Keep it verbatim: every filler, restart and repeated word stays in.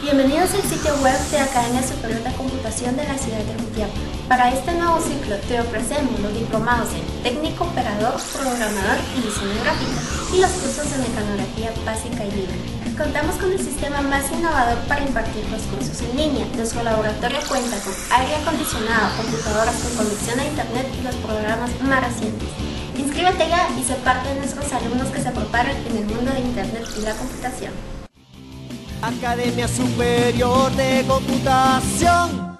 Bienvenidos al sitio web de Academia Superior de Computación de la ciudad de Jutiapa. Para este nuevo ciclo te ofrecemos los diplomados en técnico, operador, programador y diseño gráfico y los cursos de mecanografía básica y libre. Contamos con el sistema más innovador para impartir los cursos en línea. Nuestro laboratorio cuenta con aire acondicionado, computadoras con conexión a internet y los programas más recientes. Inscríbete ya y sé parte de nuestros alumnos que se preparan en el mundo de internet y la computación. Academia Superior de Computación.